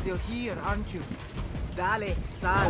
still here, aren't you? Dale, sal.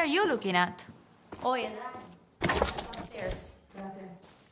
are you looking at? Oh, yeah. Upstairs. Gracias.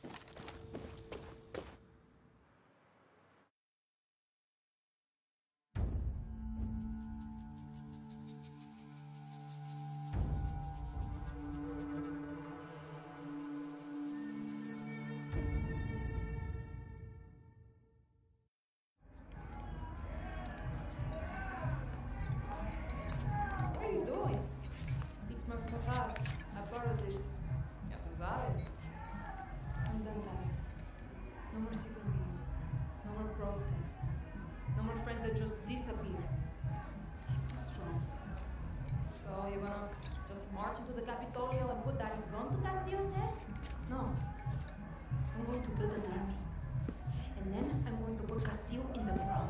What are you doing? It's my papa's. I borrowed it. Ya tú sabes. I'm done, Daddy. No more secret meetings. No more protests. No more friends that just disappear. He's too strong. So you're gonna just march into the Capitolio and put Daddy's gun to Castillo's head? No. I'm going to build an army. And then I'm going to put Castillo in the Bronx.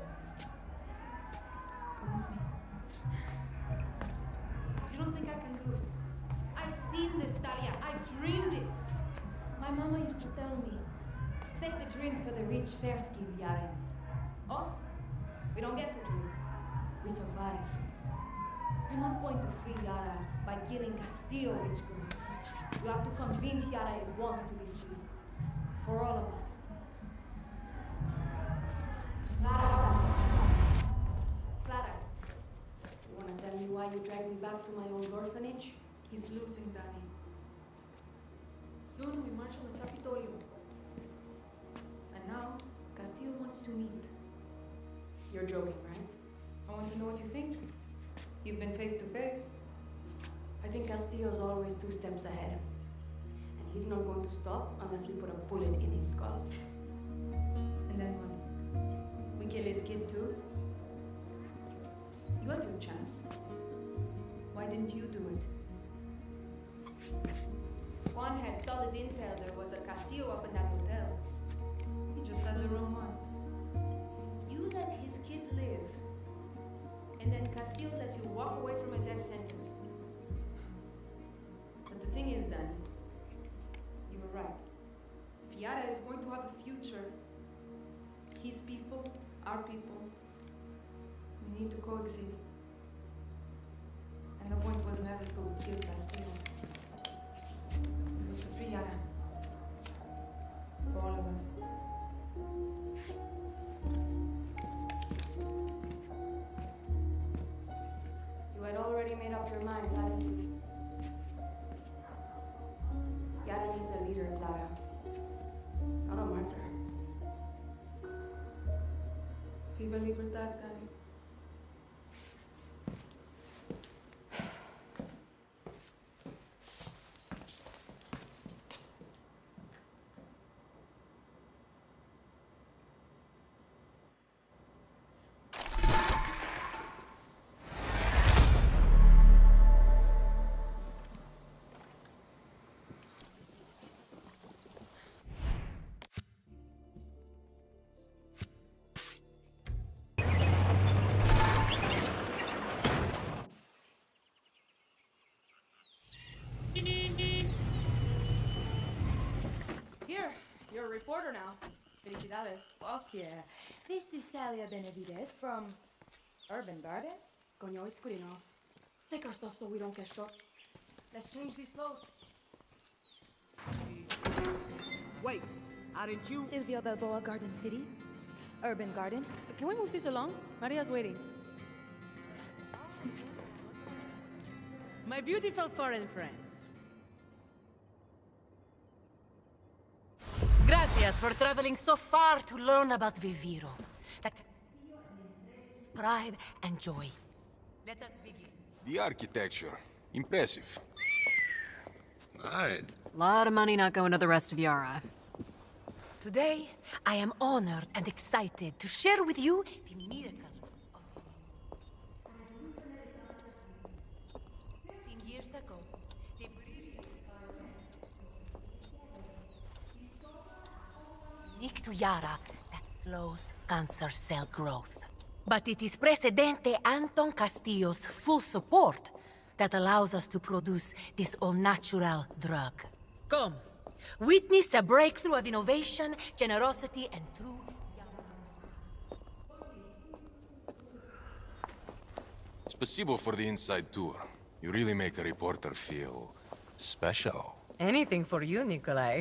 Come with me. You don't think I can do it? I've seen this, Talia. I've dreamed it. My mama used to tell me, save the dreams for the rich, fair-skinned Yarans. Us, we don't get to dream. We survive. We're not going to free Yara by killing Castillo, rich girl. We have to convince Yara it wants to be free. For all of us. Clara. Clara. You wanna tell me why you dragged me back to my old orphanage? He's losing, Danny. Soon we march on the Capitolio. And now, Castillo wants to meet. You're joking, right? I want to know what you think. You've been face to face. I think Castillo's always 2 steps ahead. And he's not going to stop unless we put a bullet in his skull. And then what? We kill his kid too? You had your chance. Why didn't you do it? Juan had solid intel there was a Castillo up in that hotel. He just had the wrong one. You let his kid live. And then Castillo lets you walk away from a death sentence. But the thing is, Danny, you were right. If Yara is going to have a future, his people, our people, we need to coexist. And the point was never to kill Castillo. It was to free Yara. For all of us. You had already made up your mind, hadn't you? Yara needs a leader, Clara. Not a martyr. Viva Libertad, Danny. Here, you're a reporter now. Felicidades. Fuck yeah. This is Thalia Benavides from Urban Garden. Coño, it's good enough. Take our stuff so we don't get shot. Let's change these clothes. Wait, aren't you? Silvio Balboa, Garden City. Urban Garden. Can we move this along? Maria's waiting. My beautiful foreign friends. Gracias for traveling so far to learn about Viviro. That pride and joy. Let us begin. The architecture. Impressive. Nice. Lot of money not going to the rest of Yara. Today, I am honored and excited to share with you the miracle of 15 years ago, the unique to Yara that slows cancer cell growth. But it is Presidente Anton Castillo's full support that allows us to produce this all-natural drug. Come, witness a breakthrough of innovation, generosity, and true... Спасибо for the inside tour. You really make a reporter feel special. Anything for you, Nikolai.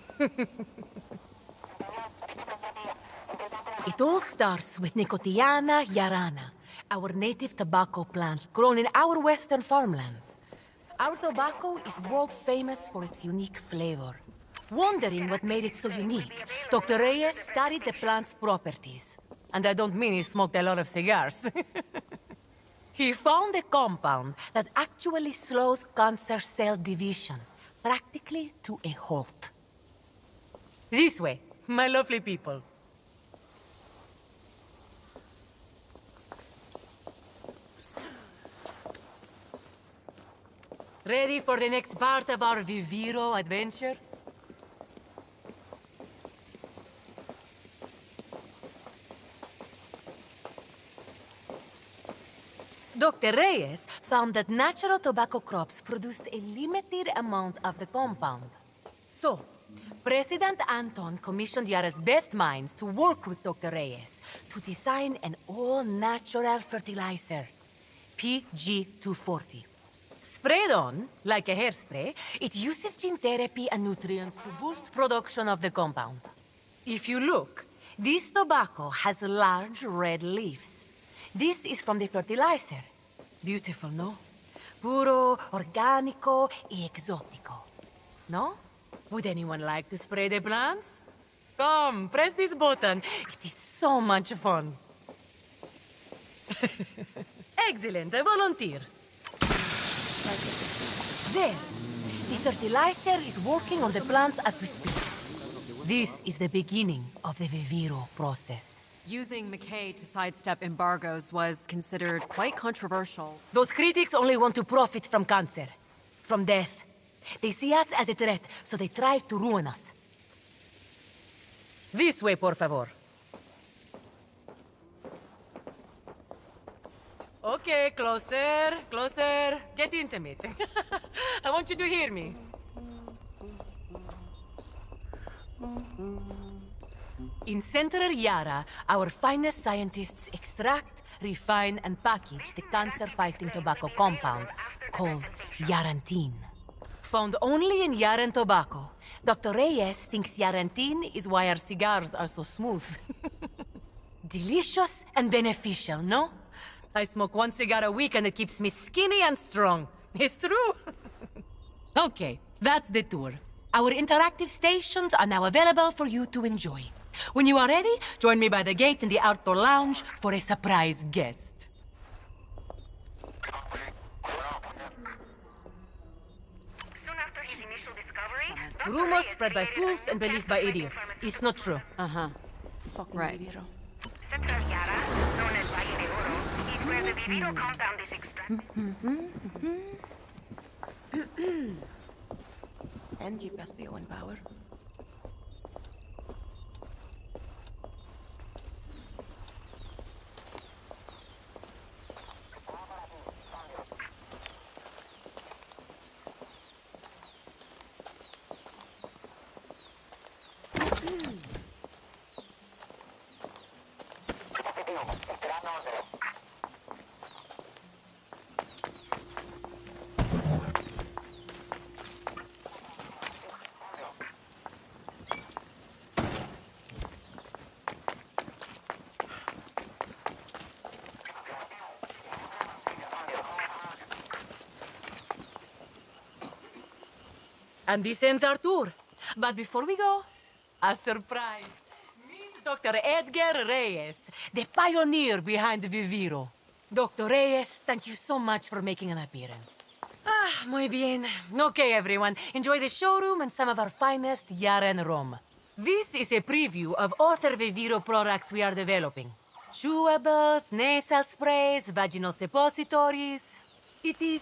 It all starts with Nicotiana yarana, our native tobacco plant grown in our western farmlands. Our tobacco is world famous for its unique flavor. Wondering what made it so unique, Dr. Reyes studied the plant's properties. And I don't mean he smoked a lot of cigars. He found a compound that actually slows cancer cell division, practically to a halt. This way, my lovely people. Ready for the next part of our Viviro adventure? Dr. Reyes found that natural tobacco crops produced a limited amount of the compound. So, President Anton commissioned Yara's best minds to work with Dr. Reyes to design an all-natural fertilizer, PG-240. Sprayed on, like a hairspray, it uses gene therapy and nutrients to boost production of the compound. If you look, this tobacco has large red leaves. This is from the fertilizer. Beautiful, no? Puro, organico y exotico. No? Would anyone like to spray the plants? Come, press this button. It is so much fun. Excellent, I volunteer. There. The fertilizer is working on the plants as we speak. This is the beginning of the Viviro process. Using McKay to sidestep embargoes was considered quite controversial. Those critics only want to profit from cancer, from death. They see us as a threat, so they try to ruin us. This way, por favor. Okay, closer, closer. Get intimate. I want you to hear me. In Central Yara, our finest scientists extract, refine, and package the cancer-fighting tobacco compound called Yarantine. Found only in Yaran tobacco, Dr. Reyes thinks Yarantine is why our cigars are so smooth. Delicious and beneficial, no? I smoke one cigar a week and it keeps me skinny and strong. It's true. Okay, that's the tour. Our interactive stations are now available for you to enjoy. When you are ready, join me by the gate in the outdoor lounge for a surprise guest. Soon after his initial discovery, Rumors spread by fools and believed by idiots. It's not true. Uh-huh. Fucking Right. Viviro. Central Yara, known as Valle de Oro, is where the Viviro compound is extracted. And keep Castillo in power. And this ends our tour. But before we go, a surprise. Meet Dr. Edgar Reyes, the pioneer behind Viviro. Dr. Reyes, thank you so much for making an appearance. Ah, muy bien. Okay, everyone. Enjoy the showroom and some of our finest Yaran rum. This is a preview of other Viviro products we are developing. Chewables, nasal sprays, vaginal suppositories. It is,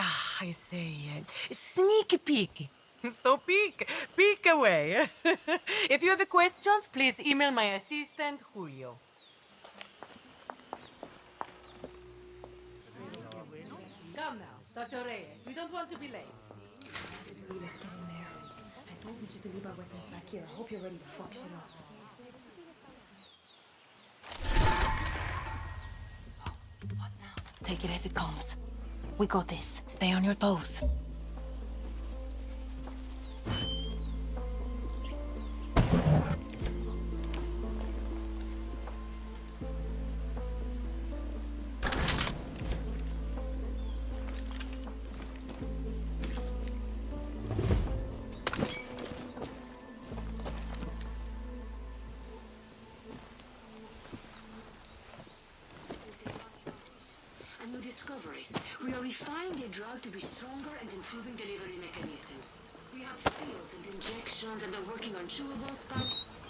sneak peek. So peek away. If you have questions, please email my assistant, Julio. Come now, Dr. Reyes. We don't want to be late. Get in there. I told you to leave our weapons back here. I hope you're ready to fuck shit up. What now? Take it as it comes. We got this. Stay on your toes. We are refining the drug to be stronger and improving delivery mechanisms. We have pills and injections and are working on chewables, but...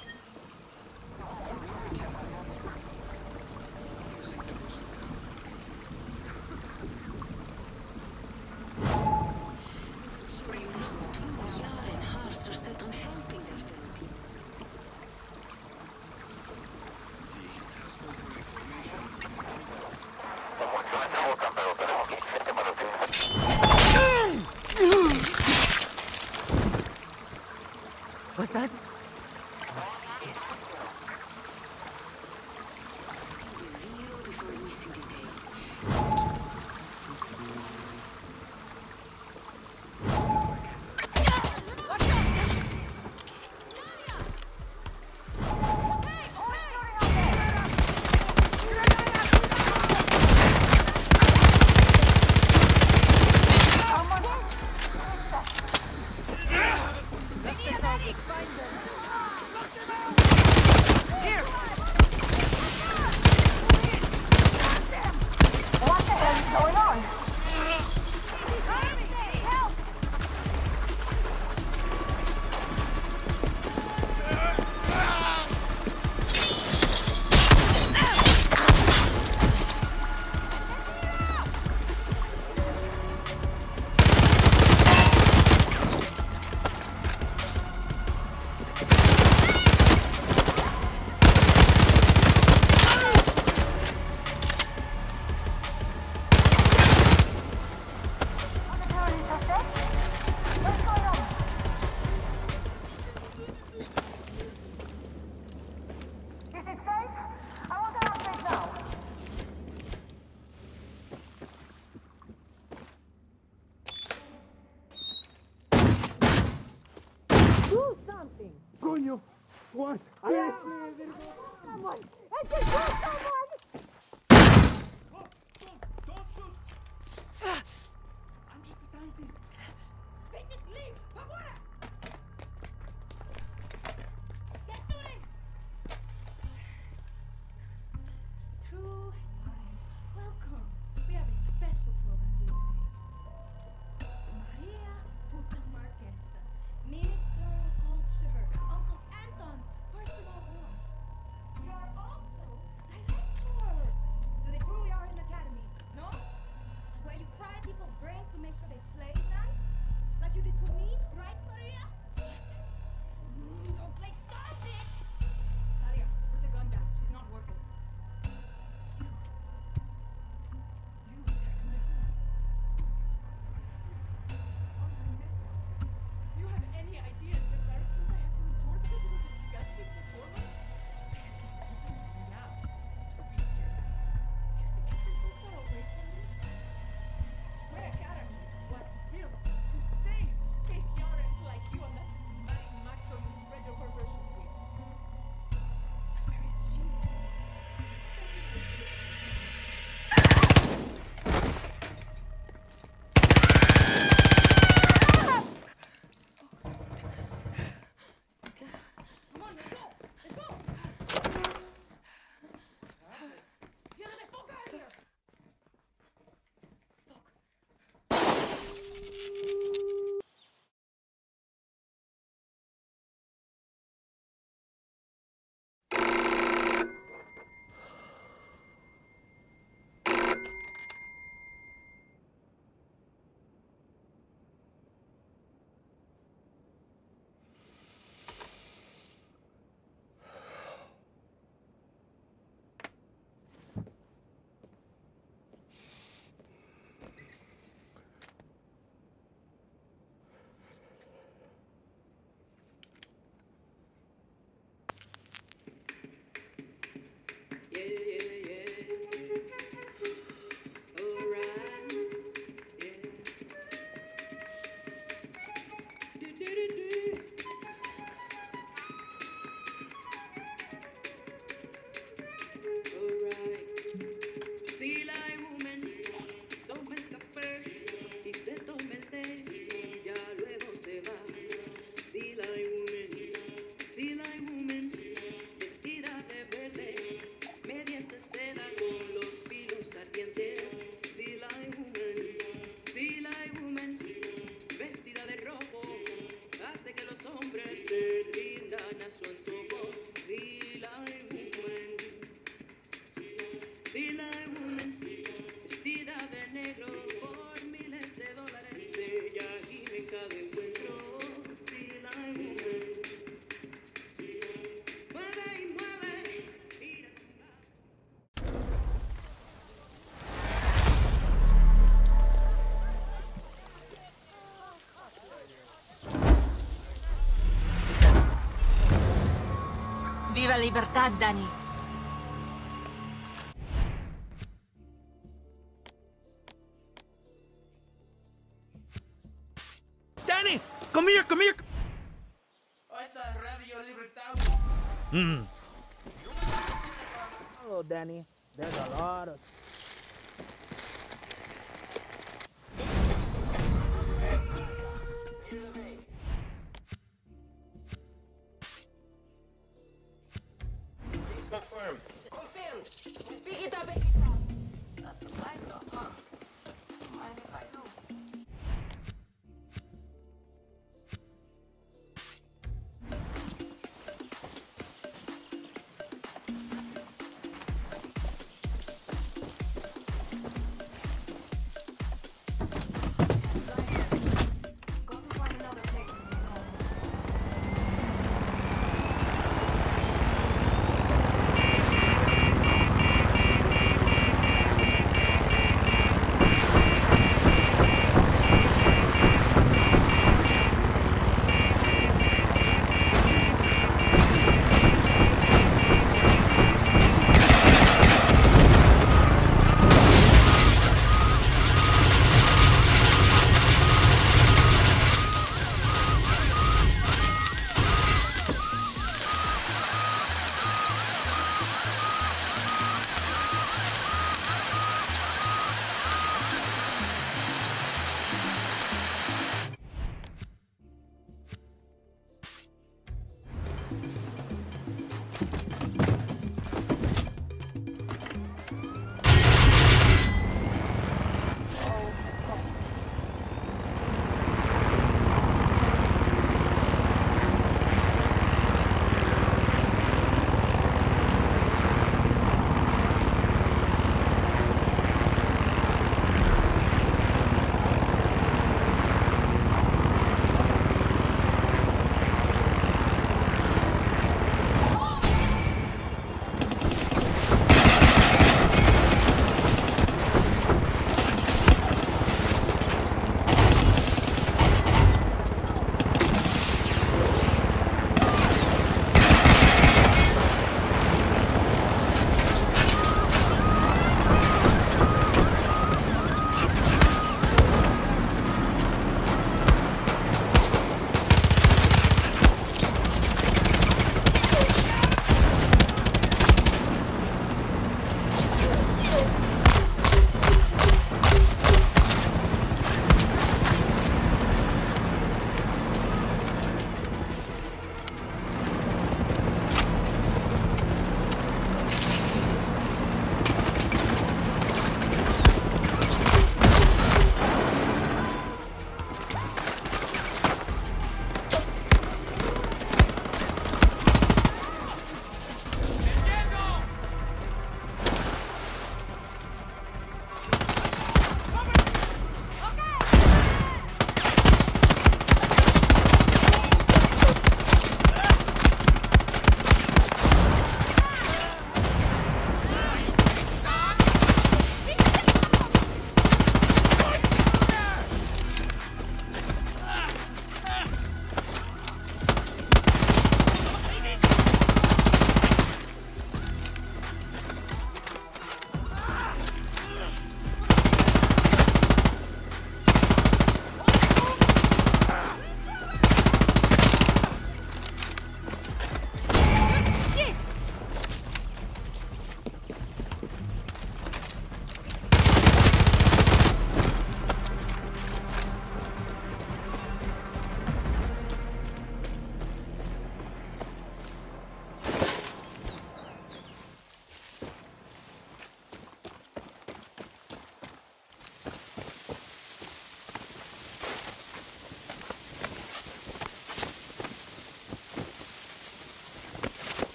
Sure you know, Yara and Hearts are set on helping their therapy. What's that? Coño! What? Someone! I can kill someone! Don't shoot! I'm just a scientist. Bitches, leave! Ahora! Get shooting! True Yarans, welcome. We have a special program for you today. Maria Puta Marquez, Minister of Culture, Uncle Anton's personal one. You are also director to the True Yaran Academy, no? Where you fry people's brains to make sure they play now? Viva libertad, Danny. Danny! Come here, come here! Hello, Danny. There's a lot of... Confirmed. Confirmed. Pick it up, pick it up. That's a line up, huh? Mind if I do?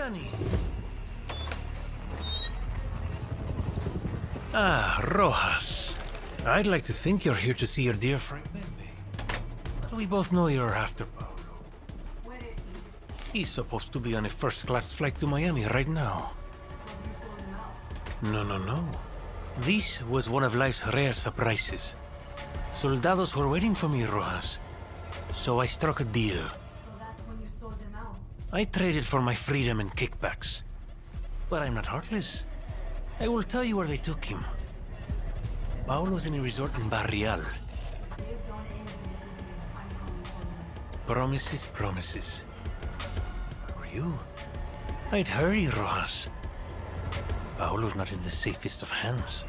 Danny. Ah, Rojas. I'd like to think you're here to see your dear friend Pepe. But we both know you're after Paolo. He's supposed to be on a first-class flight to Miami right now. No. This was one of life's rare surprises. Soldados were waiting for me, Rojas. So I struck a deal. So that's when you sold them out. I traded for my freedom and kickbacks. But I'm not heartless. I will tell you where they took him. Paolo's in a resort in Barrial. Promises, promises. For you, I'd hurry, Rojas. Paolo's not in the safest of hands.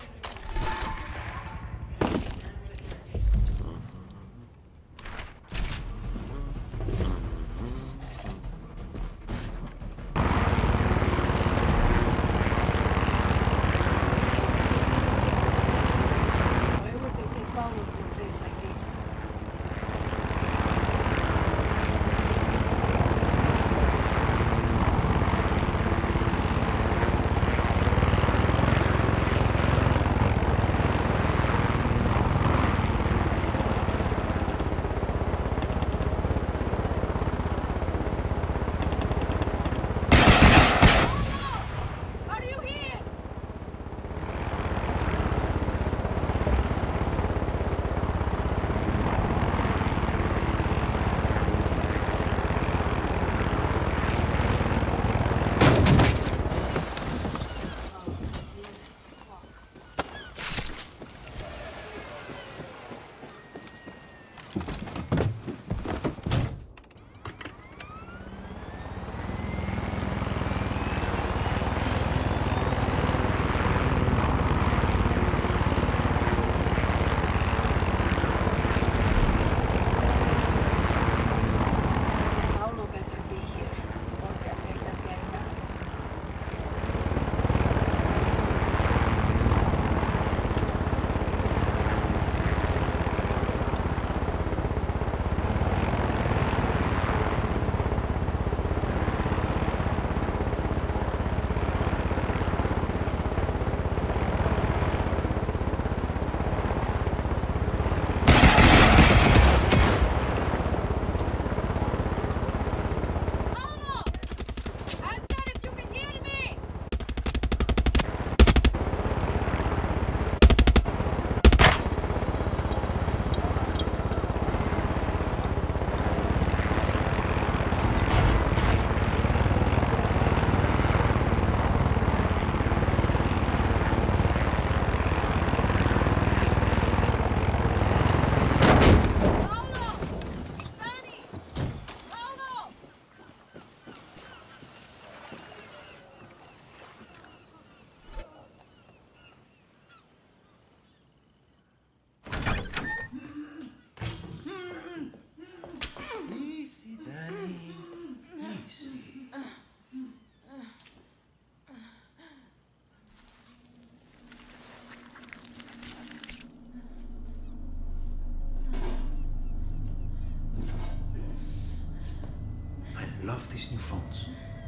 Love these new phones.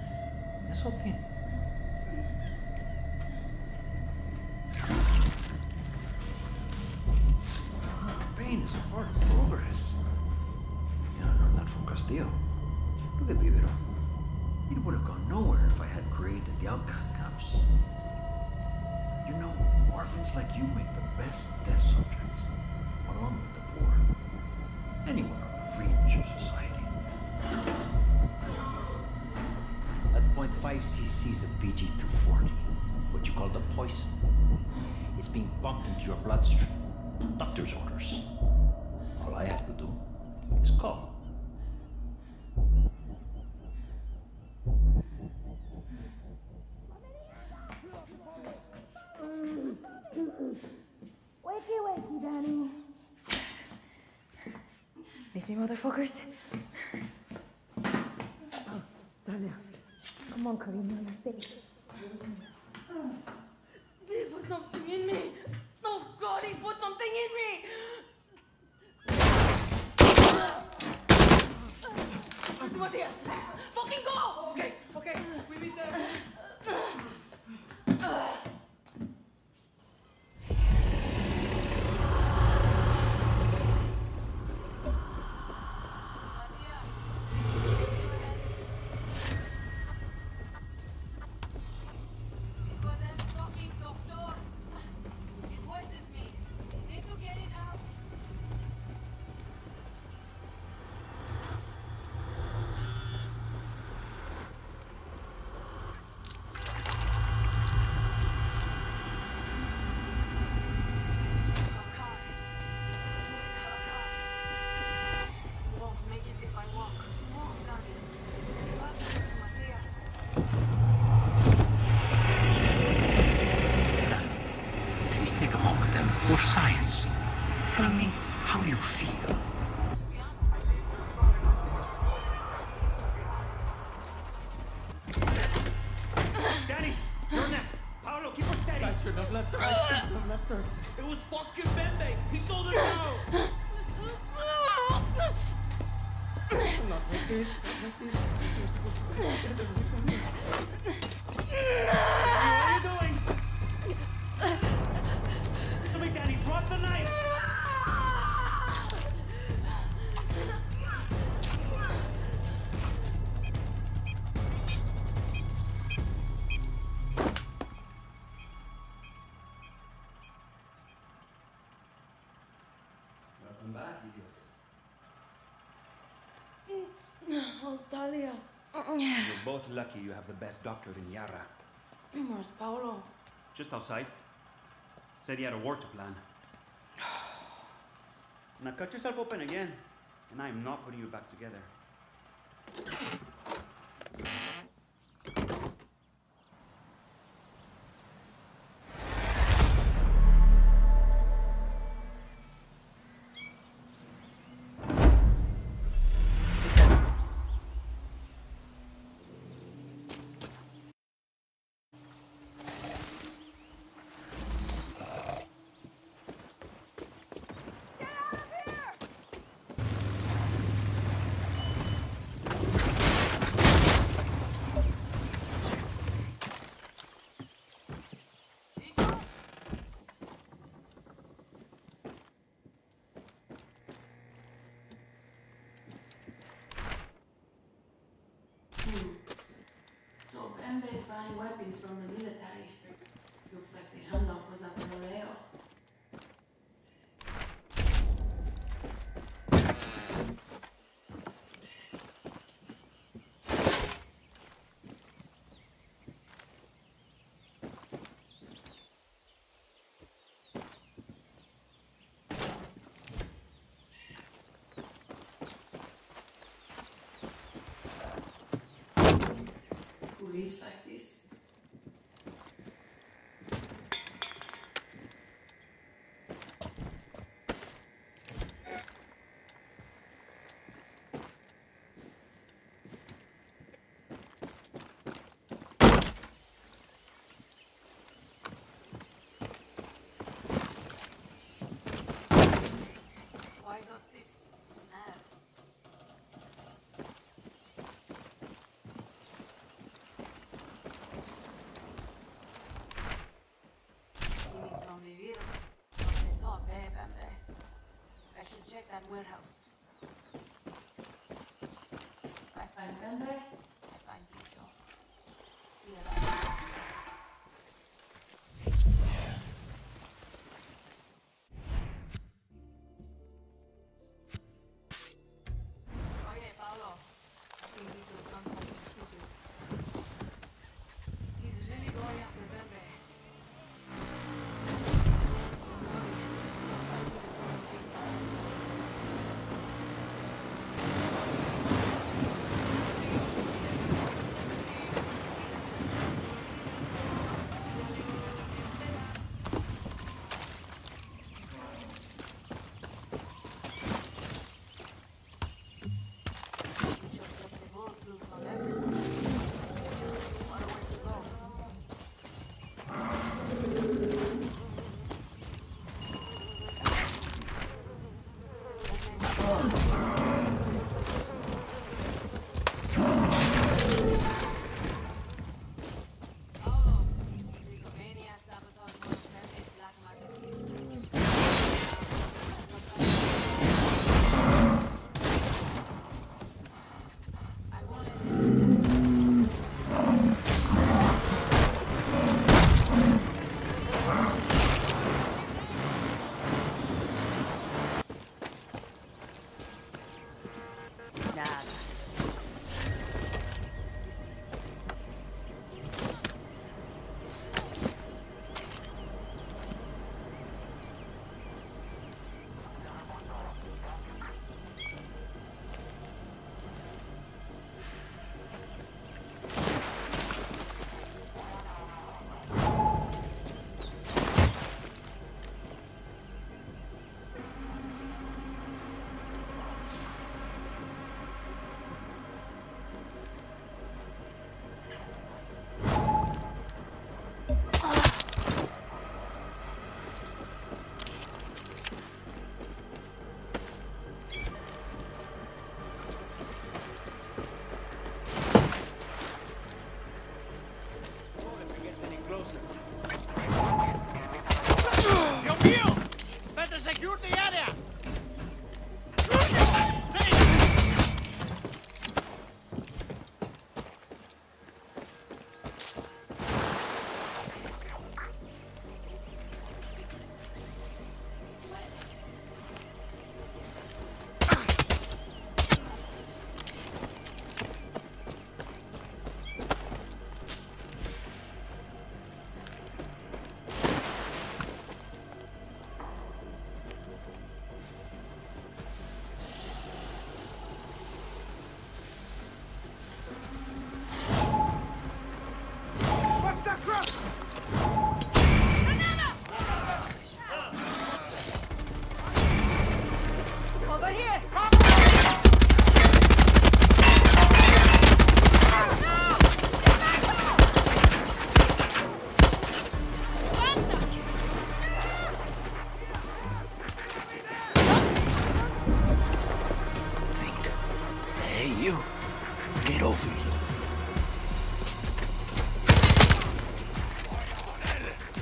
This whole thing. Pain is a part of progress. Yeah, I learned that from Castillo. Look at Vivero. It would have gone nowhere if I had created the outcast camps. You know, orphans like you make the best test subjects, along with the poor. Anyone on the fringe of society. That's 0.5 cc's of PG-240, what you call the poison. It's being pumped into your bloodstream. Doctor's orders. All I have to do is call. Wakey, wakey, Danny. Miss me, motherfuckers? Oh, Dania. Come on, Karina, stay. He put something in me. Oh, God, he put something in me. Matias, fucking go! Okay. shouldn't have left her. I shouldn't have left her. It was fucking Bembe. He sold her out. Not like this. Not like this. You're supposed to get everything. What are you doing? Tell me, Danny, drop the knife. Welcome back, idiot. How's Talia? You're both lucky you have the best doctor in Yara. Where's Paolo? Just outside. Said he had a war to plan. Now cut yourself open again, and I'm not putting you back together. So Bembe is buying weapons from the military. Looks like the handoff was at Rodeo. Who lives like this? Why does this snap? Vivir donde top, Bembe. I should check that warehouse. If I find Bembe, I find Picho. Oye, Paolo. I think Picho's done something stupid. He's really going after Bembe.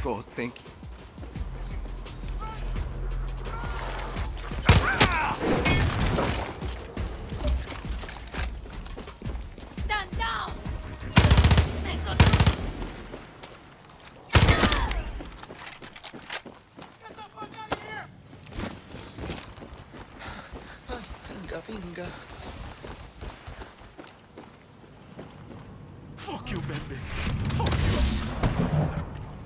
go, thank you. Stand down! Eso Venga, venga. Fuck you, Bambi. Fuck you.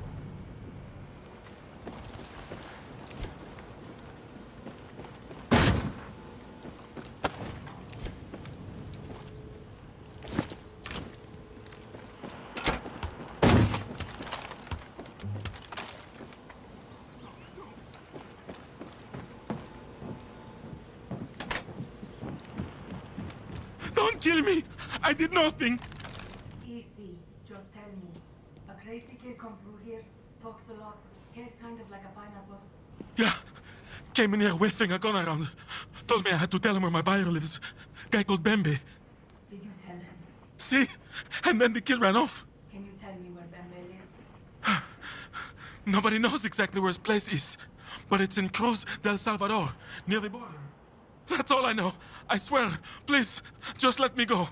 Don't kill me! I did nothing! Easy, just tell me. A crazy kid come through here, talks a lot, hair kind of like a pineapple. Yeah. Came in here waving a gun around. Told me I had to tell him where my buyer lives. Guy called Bambi. Did you tell him? See? And then the kid ran off. Can you tell me where Bambi lives? Nobody knows exactly where his place is. But it's in Cruz del Salvador, near the border. That's all I know. I swear. Please, just let me go.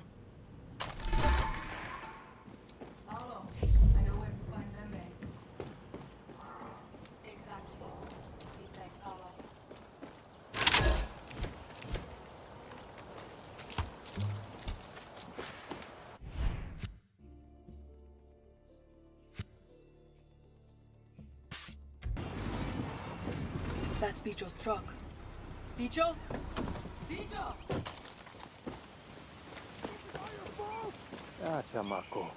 Paolo, I know where to find Bambi. Exactly. Sit tight, Paolo. That's Bicho's truck. Bicho? Bicho! Ah, chamaco.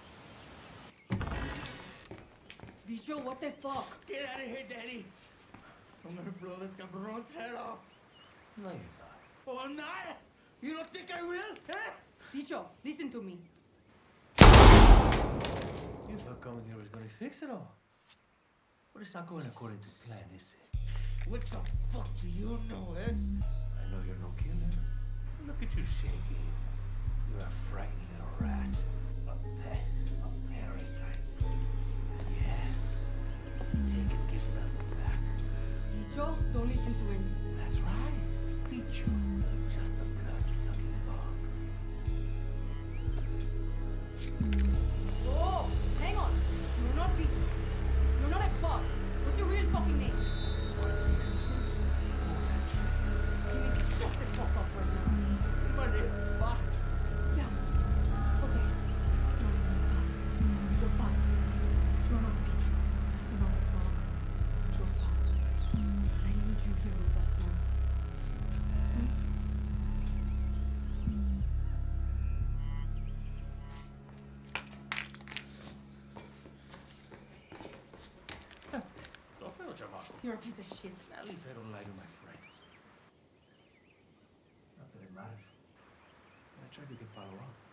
Bicho, what the fuck? Get out of here, Daddy. I'm gonna blow this cabron's head off. No, you're not. Oh, I'm not? You don't think I will? Eh? Bicho, listen to me. You thought coming here was gonna fix it all. But it's not going according to plan, is it? What the fuck do you know, eh? I know you're no killer. Look at you shaking. You're a frightened little rat. A pest. A parasite. Yes. Take and give nothing back. Bicho, don't listen to him. That's right. Bicho. Just a blood-sucking bug. Oh, hang on. You're not Bicho. You're not a bug. What's your real fucking name? Shut the fuck up right now. My name is Boss. Yeah. Okay. Your name is Paz. You're Paz. You're not Bicho. You're not a bug. You're Paz. I need you here with us now. You're a piece of shit. At least I don't lie to my friends. Not that it matters. I tried to get Paolo out.